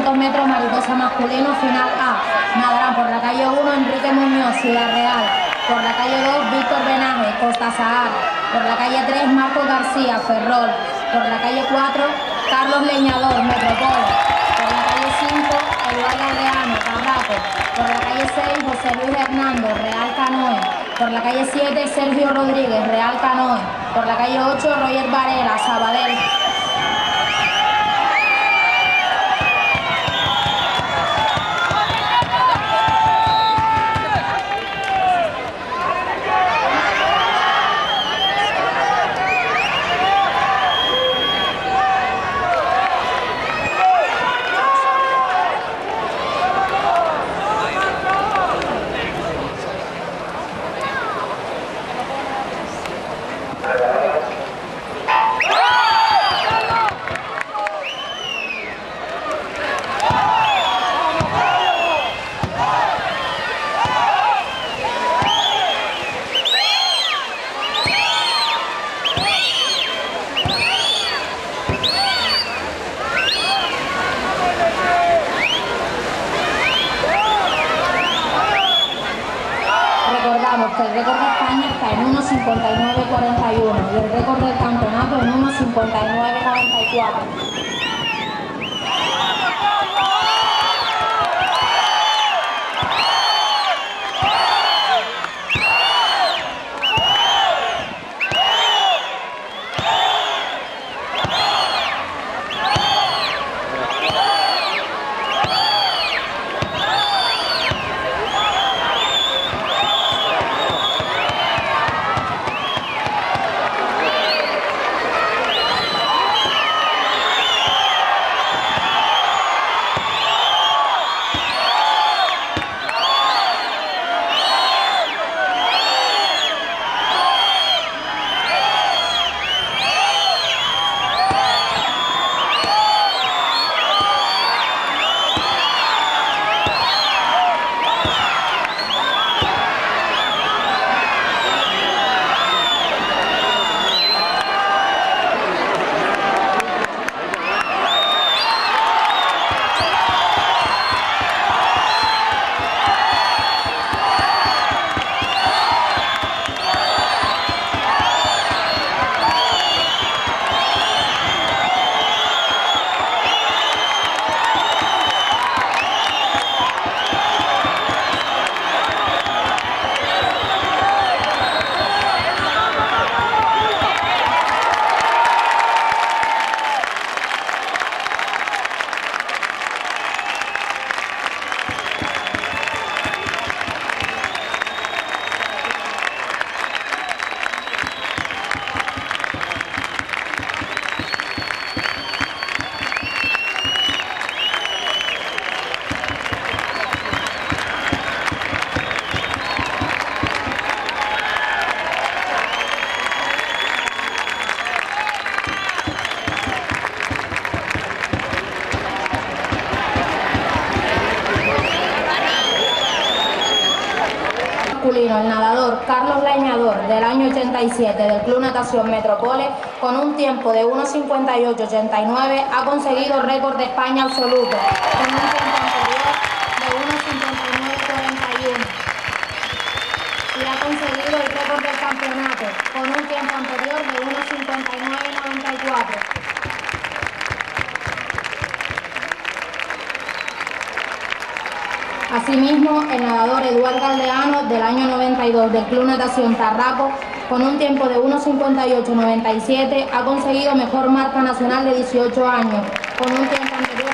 800 metros mariposa masculino, final A. Nadarán por la calle 1 Enrique Muñoz, Ciudad Real. Por la calle 2 Víctor Benaje, Costa Sahar. Por la calle 3 Marcos García, Ferrol. Por la calle 4 Carlos Leñador, Metropole. Por la calle 5 Eduardo Aldeano, Tarraco. Por la calle 6 José Luis Hernando, Real Canoe. Por la calle 7 Sergio Rodríguez, Real Canoe. Por la calle 8 Roger Varela, Sabadell. Que el récord de España está en 1.59.41 y el récord del campeonato en 1.59.94. El nadador Carlos Leñador, del año 87 del Club Natación Metropole, con un tiempo de 1.58.89, ha conseguido récord de España absoluto, con un tiempo anterior de 1.59.41. Y ha conseguido el récord del campeonato, con un tiempo anterior de 1.59.94. Asimismo, el nadador Eduardo Aldeano, del año 92 del Club Natación Tarraco, con un tiempo de 1.58.97, ha conseguido mejor marca nacional de 18 años, con un tiempo anterior